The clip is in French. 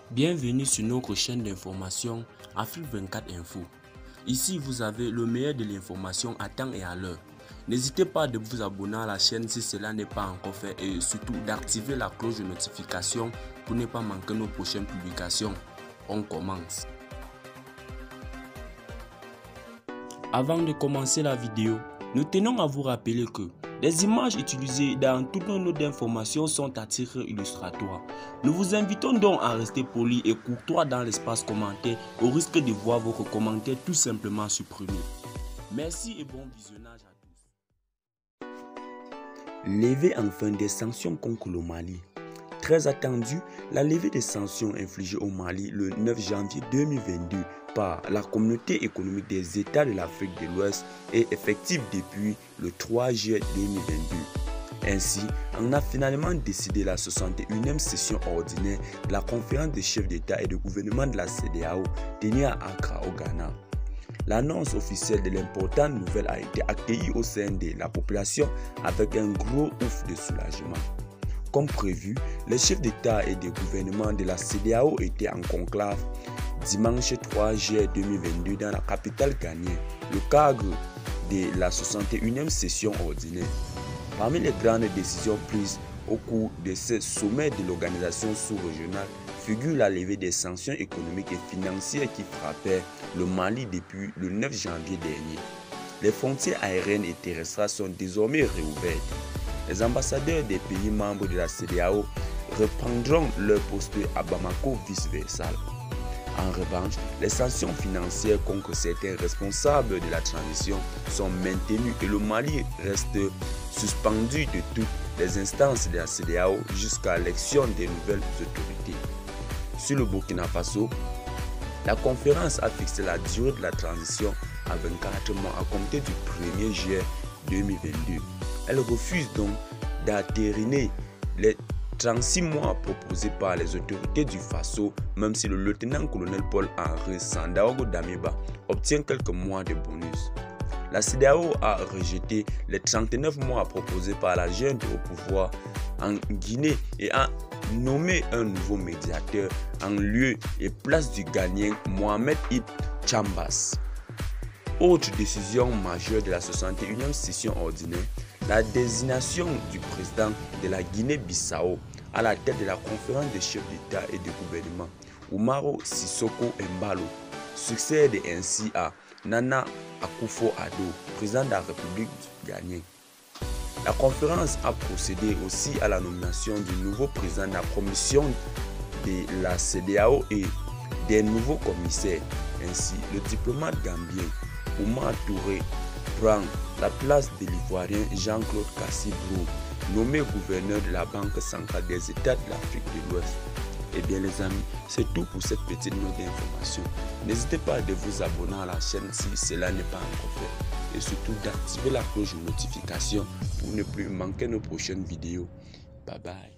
Bienvenue sur notre chaîne d'information Afrique 24 Info. Ici, vous avez le meilleur de l'information à temps et à l'heure. N'hésitez pas de vous abonner à la chaîne si cela n'est pas encore fait et surtout d'activer la cloche de notification pour ne pas manquer nos prochaines publications. On commence. Avant de commencer la vidéo, nous tenons à vous rappeler que les images utilisées dans toutes nos notes d'information sont à titre illustratoire. Nous vous invitons donc à rester poli et courtois dans l'espace commentaire au risque de voir votre commentaire tout simplement supprimé. Merci et bon visionnage à tous. Lever enfin des sanctions contre le Mali. Très attendu, la levée des sanctions infligées au Mali le 9 janvier 2022 par la Communauté économique des États de l'Afrique de l'Ouest est effective depuis le 3 juillet 2022. Ainsi, on a finalement décidé la 61e session ordinaire de la conférence des chefs d'État et de gouvernement de la CEDEAO tenue à Accra au Ghana. L'annonce officielle de l'importante nouvelle a été accueillie au sein de la population avec un gros ouf de soulagement. Comme prévu, les chefs d'État et de gouvernement de la CEDEAO étaient en conclave dimanche 3 juillet 2022 dans la capitale ghanéenne, le cadre de la 61e session ordinaire. Parmi les grandes décisions prises au cours de ce sommet de l'organisation sous-régionale figure la levée des sanctions économiques et financières qui frappaient le Mali depuis le 9 janvier dernier. Les frontières aériennes et terrestres sont désormais réouvertes. Les ambassadeurs des pays membres de la CEDEAO reprendront leur poste à Bamako, vice-versa. En revanche, les sanctions financières contre certains responsables de la transition sont maintenues et le Mali reste suspendu de toutes les instances de la CEDEAO jusqu'à l'élection des nouvelles autorités. Sur le Burkina Faso, la conférence a fixé la durée de la transition à 24 mois à compter du 1er juillet 2022. Elle refuse donc d'entériner les 36 mois proposés par les autorités du Faso, même si le lieutenant-colonel Paul-Henri Sandaogo Damiba obtient quelques mois de bonus. La CEDEAO a rejeté les 39 mois proposés par la junte au pouvoir en Guinée et a nommé un nouveau médiateur en lieu et place du Ghanéen Mohamed Ibn Chambas. Autre décision majeure de la 61e session ordinaire, la désignation du président de la Guinée-Bissau à la tête de la conférence des chefs d'État et de gouvernement, Umaro Sissoko Embalo, succède ainsi à Nana Akufo-Addo, président de la République ghanéenne. La conférence a procédé aussi à la nomination du nouveau président de la commission de la CEDEAO et des nouveaux commissaires. Ainsi, le diplomate gambien Oumar Touré prend la place de l'Ivoirien Jean-Claude Cassibrou, nommé gouverneur de la Banque centrale des États de l'Afrique de l'Ouest. Eh bien les amis, c'est tout pour cette petite note d'information. N'hésitez pas à vous abonner à la chaîne si cela n'est pas encore fait. Et surtout d'activer la cloche de notification pour ne plus manquer nos prochaines vidéos. Bye bye.